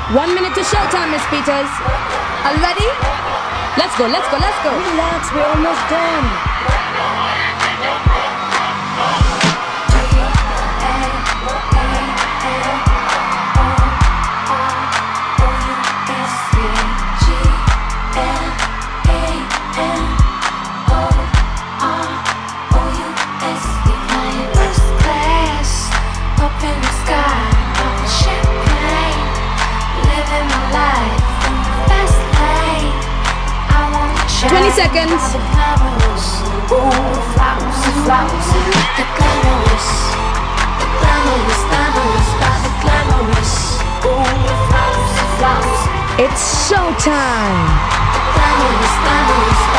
1 minute to showtime, Miss Peters. Are you ready? Let's go, let's go, let's go. Relax, we're almost done. Seconds. It's showtime.